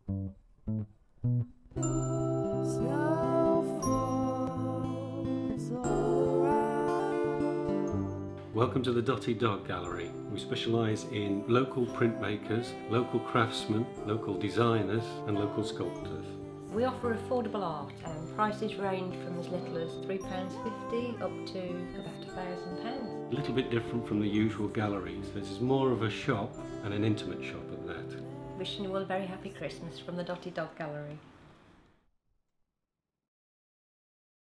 Welcome to the Dotty Dog Gallery. We specialise in local printmakers, local craftsmen, local designers and local sculptors. We offer affordable art and prices range from as little as £3.50 up to about £1,000. A little bit different from the usual galleries. This is more of a shop and an intimate shop at that. Wishing you all a very happy Christmas from the Dotty Dog Gallery.